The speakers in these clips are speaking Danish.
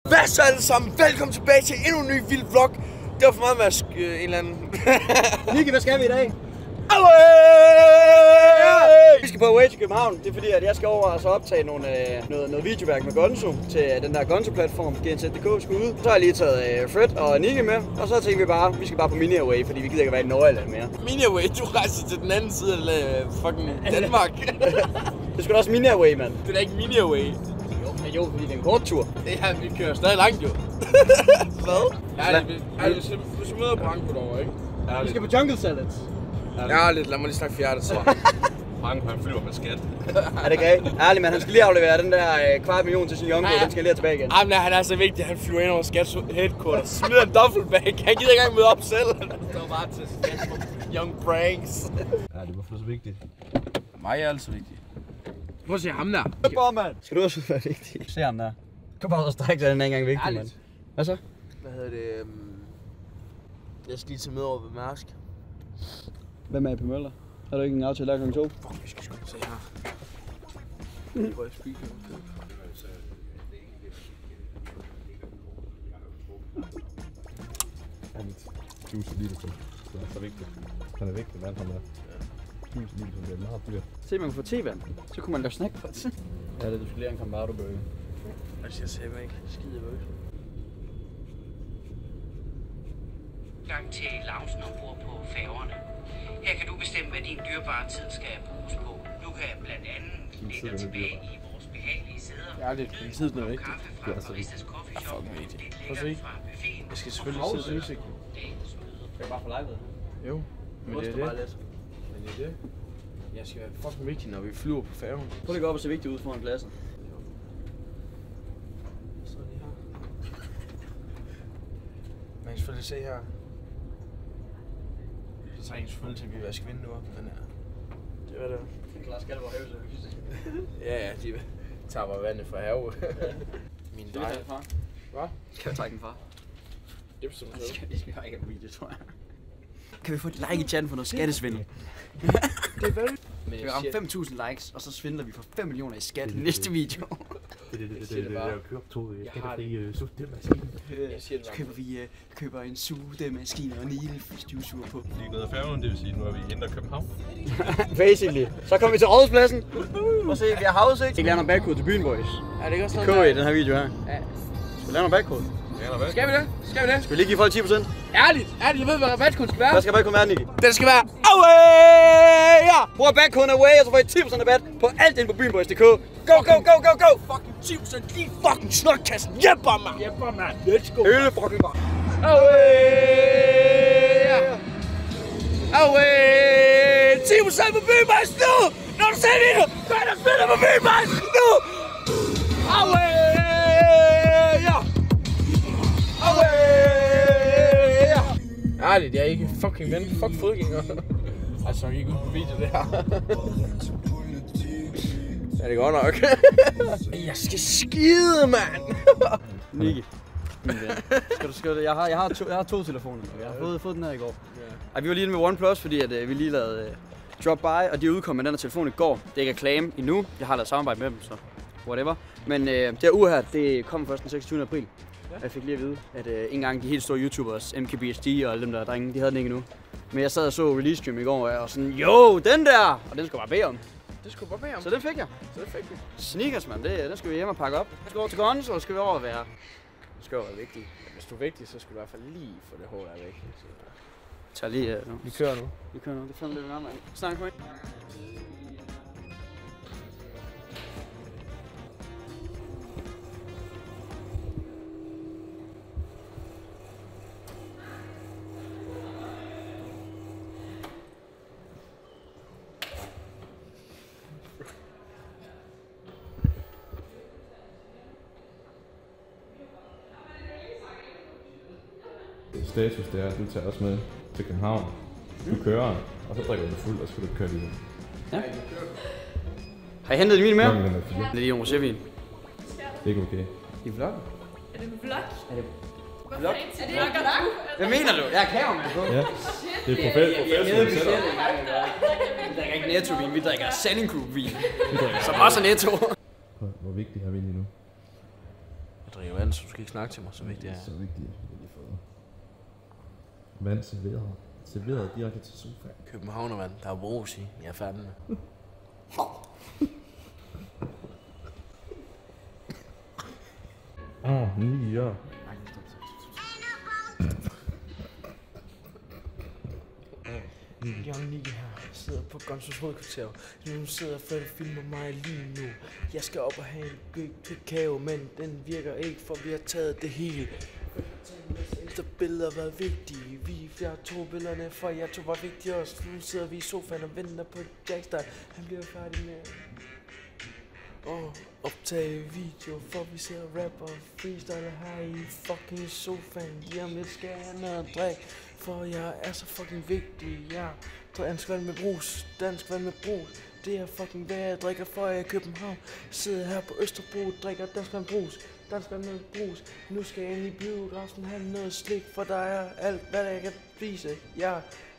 Hvad så alle sammen? Velkommen tilbage til endnu en ny vild vlog. Det var for meget med en eller anden. Nicky, hvad skal vi i dag? Vi skal på Away til København. Det er fordi, at jeg skal over og så optage noget videoværk med Gonzo til den der Gonzo-platform, GNZ.dk skal ud. Så har jeg lige taget Fred og Nicky med, og så tænker vi bare, vi skal bare på Mini-Away, fordi vi gider ikke være i Nordjylland mere. Mini-Away, du rejser til den anden side af fucking Danmark. Det skal da også Mini-Away, mand. Det er da ikke Mini-Away. Jo, fordi det er en kort tur. Ja, vi kører stadig langt jo. Hvad? Ja, vi skal møde Branko derovre, ikke? Ja, vi skal på Jungle Salads. Ja, lidt. Lad mig lige snakke fjerde, så. Branko, han flyver med skat. Er det galt? Ærligt, man. Han skal lige aflevere den der 250.000 til sin jungle, og den skal lige tilbage igen. Jamen, han er så vigtig, han flyver ind over Skats headquarter, smider en duffelbag. Han gider ikke engang møde op selv. Han står bare til Skats young pranks. Ja, det var så vigtigt. Mig er altså vigtig. Prøv at se ham der. Skal du også være vigtig? Se ham der. Kom bare ud og strække dig, den er ikke engang vigtig, mand. Hvad så? Hvad hedder det? Jeg skal lige tage med over ved Mærsk. Hvem er I på Møller? Har du ikke en aftale der kl. 2? Fuck, vi skal sgu se her. Hvor er speaker? 1000 liter, det er så vigtigt. Han er vigtig, mand, han er. 1000 liter, det er meget dyrt. Se, man kan få tevand. Så kunne man lave snackpots. Ja, det du skal lære en Cambardo-burger. Altså, jeg ser mig ikke skide bøs. Gang til loungen ombord på færgerne. Her kan du bestemme, hvad din dyrebare tid skal bruges på. Du kan blandt andet lægge dig tilbage i vores behagelige sæder. Ja, det er tid noget vigtigt. Kaffe fra Baristas Coffee Shop. Prøv at se. Jeg skal selvfølgelig sidde til udsigten. Skal jeg bare få lejlighed? Jo, men det er det. Men det er det. Jeg skal være fucking vigtig, når vi flyver på færgen. Prøv lige at gå op og se vigtigt ud foran pladsen. Så lige her. Man kan selvfølgelig se her. Så trænger selvfølgelig til, at vi vasker vinduer, men ja. Det var det. Det er klart Skalborg have, så vi kan se. Ja, de tager bare vandet fra have. Min Skal vi tage den fra? Hvad? Skal vi trække den fra? Det bestemmer Det skal vi ikke have video, tror jeg. Kan vi få et like i chatten for noget skattesvindel? Det er vel. Vi har ramt 5.000 likes, og så svindler vi for 5 millioner i skat i næste video. Det er jo købt to skattefri suttemaskine. Så køber en sugemaskine og en ilfstøvsuger på. Lige ned ad færgen, det vil sige, nu er vi i Indre København. Basically. Så kommer vi til Rådhuspladsen. Prøv at se, vi har havudsigt. Vi skal lave noget backcode til byen, boys. Er det ikke også K i den her video her. Ja. Skal vi lave noget backcode? Skal vi det? Skal vi det? Skal vi lige give folk 10%? Ærligt, jeg ved, hvad rabatkoden skal være. Hvad skal backcoden være, Nicky? Den skal være AWAY! Ja! Brug backcoden AWAY, og så får I 10% rabat på alt ind på byenboys.dk. Go, go, go, go, go! Fucking 10% lige fucking snotkassen. Hjælper mig! Hjælper mig! Let's go! Hele fucking bare. AWAY! AWAY! 10% på byenboys nu! Når du ser video, så er der spiller på byenboys nu! AWAY! Ærligt, jeg er ikke fucking ven. Fuck fodgænger. Altså, jeg gik ud på video det her. Ja, det går nok. Jeg skal skide, mand. Nicky. Jeg har to telefoner. Jeg har fået den her i går. Ej, vi var lige med OnePlus, fordi at, vi lige lavede Drop By, og de udkom med den her telefon i går. Det er ikke reklame endnu. Jeg har lavet samarbejde med dem, så whatever. Men det her uge her, det kom først den 26. april. Ja. Jeg fik lige at vide, at ikke engang de helt store YouTubers, MKBHD og alle dem der drenge, de havde den ikke endnu. Men jeg sad og så release stream i går, og sådan, jo, den der! Og den skulle bare bede om. Det skulle bare bede om. Så den fik jeg. Sneakers, mand, den skal vi hjem og pakke op. Jeg skal over til Gonzo, og skal vi over og være... Det skal jo være vigtigt. Ja, hvis du er vigtig, så skal du i hvert fald lige få det hår der væk. Tag lige nu. Vi kører nu. Det er fandme lidt nærmere. Snak med. Status det er, at du tager os med til København. Du kører, og så drikker du fuld, og så skal du køre lige. Ja. Har I hentet min mere? Det er lige en rosévin. Det er ikke okay. I vlog? Er det en vlog? Vlog? Er det en vlog? Hvad mener du? Jeg er kameraman på. Ja. Det er professionelt setup. Vi drikker ikke netto-vin, vi drikker Sanding Group-vin. Som også er netto. Hvor vigtigt har vi lige nu? Jeg drikker vand, så du skal ikke snakke til mig, så vigtigt er. Så vigtigt. Vand serveret. Serveret direkte til sofaen. Københavnervand, der er brus i. Jeg er færdig med. Ja. Young Nicky her, sidder på Gonzos hovedkvarter. Nu sidder Fred og filmer mig lige nu. Jeg skal op og have en kakao, men den virker ikke, for vi har taget det hele. Efter billeder var vigtige. Jeg tog billederne, for jeg tog var vigtige også. Nu sidder vi i sofaen og venter på Jackster. Han bliver færdig med optage video, for vi sidder og rapper og freestyler her i fucking sofaen. Lige om lidt skal jeg have noget at drikke, for jeg er så fucking vigtig. Jeg dansk vand med brus, dansk vand med brus. Det er fucking hvad jeg drikker, for jeg er i København. Sidder her på Østerbro, drikker dansk vand brus, dansk vand med brus. Nu skal jeg ind i biografen have noget slik, for der er alt hvad jeg kan spise. Ja.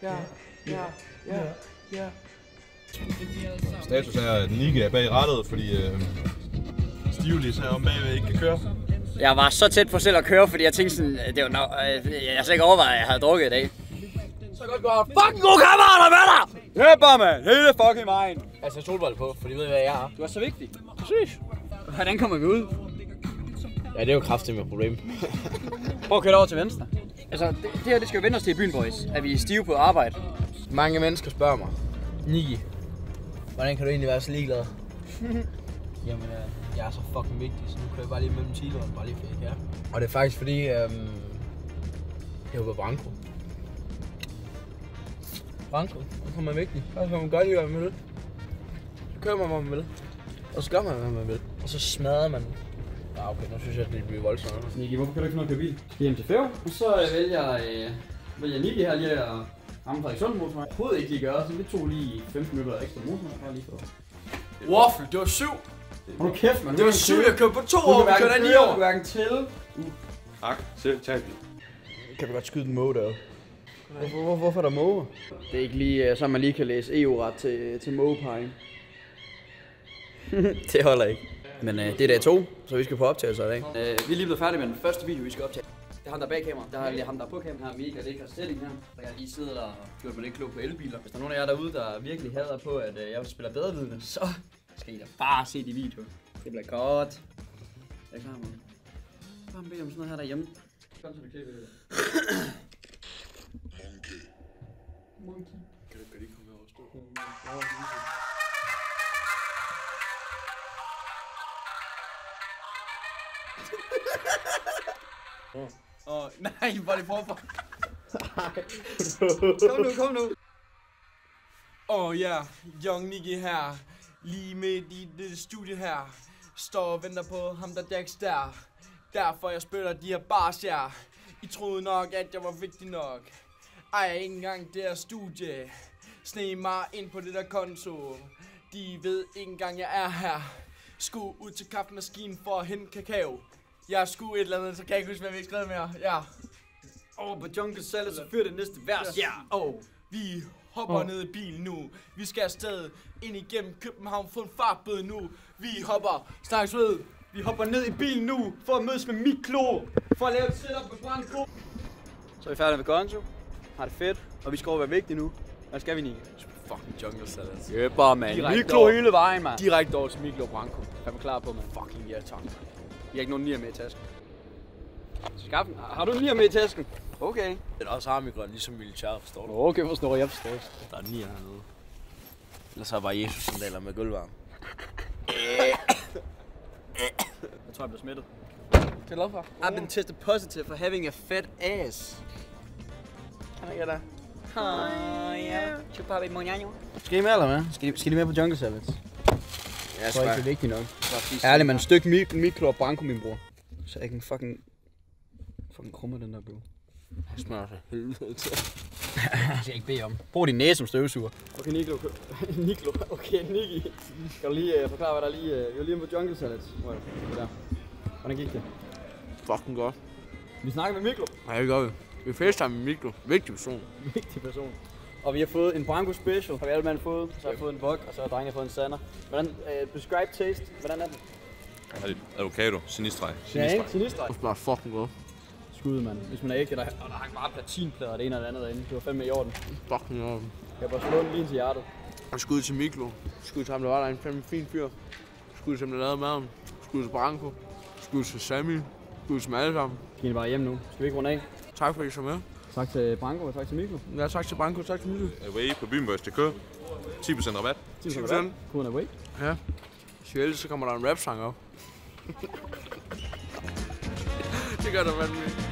Status er, at Nicky er bag rattet, fordi Stivlis her om bagved ikke kan køre. Jeg var så tæt på selv at køre, fordi jeg tænkte sådan, det var nok, jeg har slet ikke overvejet, at jeg havde drukket i dag. Så godt gå Fucking god kammerater med dig! Hør bare, mand! Hele fucking vejen! Altså solbrille på, for de ved, hvad jeg har. Du er så vigtig. Præcis. Hvordan kommer vi ud? Ja, det er jo kraftigt med problem. Prøv at køre over til venstre. Altså, det her, det skal jo vende os til i byen, boys. At vi er stive på arbejde. Mange mennesker spørger mig, Nicky, hvordan kan du egentlig være så ligeglad? Jamen, jeg er så fucking vigtig, så nu kører jeg bare lige mellem Tileren, bare lige for ikke her. Og det er faktisk fordi, jeg var på Branko. Branko, så kommer man vigtig. Så kan man godt lide, hvad man vil. Så kører man, hvad man vil. Og så gør man, hvad man vil. Og så smadrer man. Ja, okay, nu synes jeg, at det bliver voldsomt. Nicky, hvorfor kan du ikke finde noget at køre bil? Skal hjem til Fæv, og så vælger Nicky her lige at ramme Frederikssund motorvej. Jeg prøvede ikke lige gøre, så det tog lige 15 minutter ekstra motorvej, bare lige for. Waffle, det var 7. Hold nu kæft, man. Det var 7, jeg kørte på 2 år, vi kørte der 9 år. Du kan hverken til. Ak, selv tag. Kan vi godt skyde den måge derude? Hvorfor er der måge? Det er ikke lige, så man lige kan læse EU-ret til mågeparring. Det holder ikke. Men det er dag 2, så vi skal på optagelser i dag. Vi er lige blevet færdige med den første video, vi skal optage. Det er ham, der er bag kamera. Der er lige ham, der er på kamera. Mega lækker setting her. Der kan lige sidde og gjort mig lidt klog på elbiler. Hvis der er nogen af jer derude, der virkelig hader på, at jeg spiller bedrevidende, så skal I da bare se de videoer. Det bliver godt. Jeg er klar, man. Bare bed om sådan noget her derhjemme. Kom så, vi klipper det. Monkey. Kan du lige komme over og stå? Nej, hvor er det forfra. Kom nu. Ja, Young Nicky her. Lige midt i det studie her. Står og venter på ham, der Jax der. Derfor jeg spiller de her bars her. I troede nok, at jeg var vigtig nok. Ej, ikke engang det her studie. Sne mig ind på det der konto. De ved ikke engang, jeg er her. Skulle ud til kaffemaskinen for at hente kakao. Jeg skulle et eller andet, så kan jeg ikke huske, hvad vi ikke skrev mere. Ja. På Jungle Salad, så fyrer det næste vers. Ja. Vi hopper ned i bilen nu. Vi skal afsted ind igennem København. Få en fartbøde nu. Vi hopper. Snakkes ved. Vi hopper ned i bilen nu, for at mødes med Miklo. For at lave et setup med Branko. Så er vi færdige med Gonzo. Har det fedt. Og vi skal over være vigtige nu. Hvad skal vi, Nicky? Fucking Jungle Salad. Jøber, man. Miklo hele vejen, man. Direkte over til Miklo og Branko. Er du klar på, man? Fucking ja, tak. Jeg har ikke nogen nier med i tasken. Skaf den. Har du en nier med i tasken? Okay. Det er også armigrøn, ligesom militæret, forstår du? Okay, forstår jeg. Der er 9 hernede. Ellers har bare Jesus sandaler med gulvvarme. Jeg tror, jeg bliver smittet. Det er lov for. I've been tested positive for having a fat ass. Kan jeg da? Skal I med eller hvad? Skal I med på Jungle Salad? Ja, jeg tror ikke, det er vigtigt nok. Ærligt, man. Stykke Miklo og Branko, min bror. Så jeg kan fucking krumme den der bøv. Jeg smager så helvede til. Jeg skal ikke bede om. Brug din næse som støvsuger. Okay, Nicky. Nicky. Kan du lige forklare, hvad der lige... Vi var lige på Jungle Salad. Hvordan gik det? Fucking godt. Vi snakker med Miklo. Ja, det gør vi. Vi facetime med Miklo. Vigtig person. Og vi har fået en Branko Special. Har vi alle mand fået. Så har jeg fået en Vok, og så har drengene fået en Sander. Hvordan, prescribed taste, hvordan er den? Avocado. Sinistrej. Ja, ikke? Sinistrej. Det smager fucking godt. Skud, mand. Hvis man er ikke, og der hang bare platinplader og det ene og det andet derinde. Det var fandme i orden. Fucking godt. Jeg var slået lige til hjertet. Og skud til Miklo. Skud til ham, der var der en fandme fin fyr. Skud til ham, der lavede maden. Skud til Branko. Skud til Sammy. Skud til dem alle sammen. Skal I bare hjem nu? Skal vi ikke runde af? Tak for, at I så med. Tak til Branko og tak til Miklo. Ja, tak til Branko og tak til Miklo. Away på bymørs.dk. 10% rabat. 10% rabat. Koden er Away. Ja. Hvis vi ellers, så kommer der en rap-sang op. Det gør der, mand.